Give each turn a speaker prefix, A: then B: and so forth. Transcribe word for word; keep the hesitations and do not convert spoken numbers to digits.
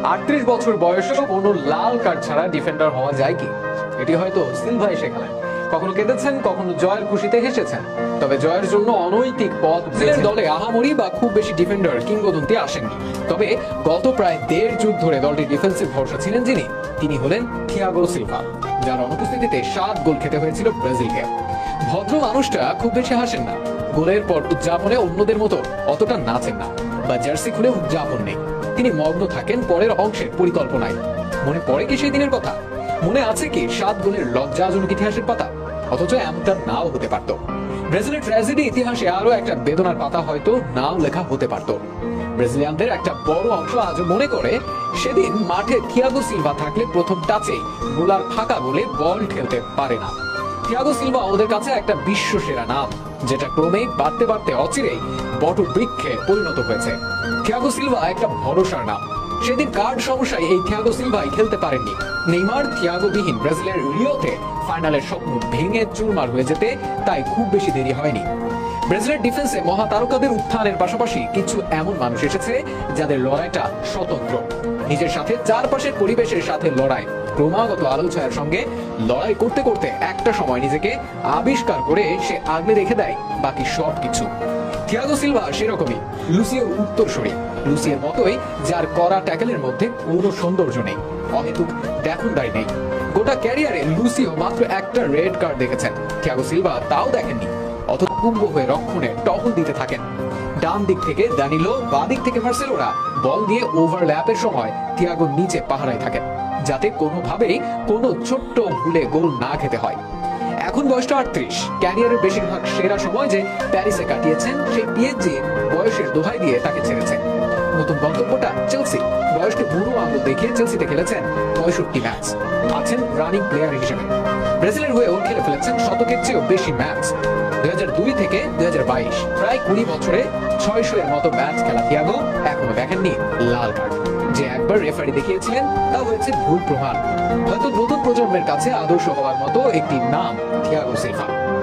A: আটত্রিশ বছর বয়সেও কোনো লাল কার্ড ছাড়া ডিফেন্ডার হওয়া যায় কি? এটি হয়তো সিলভাই শেখালেন। কখনো কেঁদেছেন, কখনো জয়ের খুশিতে হেসেছেন। তবে জয়ের জন্য অনৈতিক পথ দলে আহামরি বা খুব বেশি ডিফেন্ডার কিংবদন্তি আসেননি। তবে গত প্রায় দেড় যুগ ধরে দলটির ডিফেন্সিভ ভরসা ছিলেন যিনি, তিনি হলেন থিয়াগো সিলভা, যার অনুপস্থিতিতে সাত গোল খেতে হয়েছিল ব্রাজিলকে। ভদ্র মানুষটা খুব বেশি হাসেন না, গোলের পর উদযাপনে অন্যদের মতো অতটা নাচেন না, বা জার্সি খুলে উদযাপন নেই। তিনি মগ্ন থাকেন পরের অংশের পরিকল্পনায়। মনে পড়ে কি সেই দিনের কথা? মনে আছে কি সাত গোলের লজ্জাজনক ইতিহাসের পাতা? অথচ এমনটা নাও হতে পারত। ব্রাজিলের ট্র্যাজেডি ইতিহাসে আরো একটা বেদনার পাতা হয়তো নাও লেখা হতে পারত। ব্রাজিলিয়ানদের একটা বড় অংশ আজও মনে করে সেদিন মাঠে থিয়াগো সিলভা থাকলে প্রথম টাচে গোলার ফাঁকা গোলে বল খেলতে পারে না। থিয়াগো সিলভা ওদের কাছে একটা বিশ্ব সেরা নাম, যেটা ক্রমেই বাড়তে বাড়তে অচিরেই বট বৃক্ষে পরিণত হয়েছে। থিয়াগো সিলভা একটা ভরসার নাম। সেদিন কার্ড সমস্যায় এই থিয়াগো সিলভাই খেলতে পারেননি। নেইমার থিয়াগো বিহীন ব্রাজিলের রিওতে ফাইনালের স্বপ্ন ভেঙে চুরমার হয়ে যেতে তাই খুব বেশি দেরি হয়নি। ব্রাজিলের ডিফেন্সে মহাতারকাদের উত্থানের পাশাপাশি কিছু এমন মানুষ এসেছে যাদের লড়াইটা স্বতন্ত্র। নিজের সাথে চারপাশের পরিবেশের সাথে লড়াই, ক্রমাগত আলো ছায়ার সঙ্গে লড়াই করতে করতে একটা সময় নিজেকে আবিষ্কার করে সে আগলে রেখে দেয় বাকি সব কিছু। থিয়াগো সিলভা সেরকমই, লুসিওর উত্তরসূরি। লুসির মতোই, যার করা ট্যাকেলের মধ্যে কোনো সৌন্দর্য নেই, অহেতুক দেখনদারি নেই। গোটা ক্যারিয়ারে লুসিও মাত্র একটা রেড কার্ড দেখেছেন, থিয়াগো সিলভা তাও দেখেননি। অথচ কুম্ভ হয়ে রক্ষণে টহল দিতে থাকেন। ডান দিক থেকে দানিলো, বাঁ দিক থেকে মার্সেলোরা বল দিয়ে ওভারল্যাপের সময় থিয়াগো নিচে পাহারায় থাকেন, যাতে কোনোভাবেই কোনো ছোট্ট ভুলে গোল না খেতে হয়। এখন বয়সটা আটত্রিশ। ক্যারিয়ারের বেশিরভাগ সেরা সময় যে প্যারিসে কাটিয়েছেন, সেই পিএসজি বয়সের দোহাই দিয়ে তাকে ছেড়েছে। নতুন গন্তব্যটা চেলসি। বয়সকে বুড়ো আঙুল দেখিয়ে চেলসিতে খেলেছেন পঁয়ষট্টি ম্যাচ, আছেন রানিং প্লেয়ার হিসেবে। ব্রাজিলের হয়েও খেলে ফেলেছেন শতকের চেয়েও বেশি ম্যাচ। দুই হাজার দুই থেকে দুই হাজার বাইশ প্রায় কুড়ি বছরে ছয়শো এর মতো ম্যাচ খেলা থিয়াগো এখনো দেখেননি লাল কার্ড। যে একবার রেফারি দেখিয়েছিলেন তা হয়েছে ভুল প্রমাণ। হয়তো নতুন প্রজন্মের কাছে আদর্শ হওয়ার মতো একটি নাম থিয়াগো সিলভা।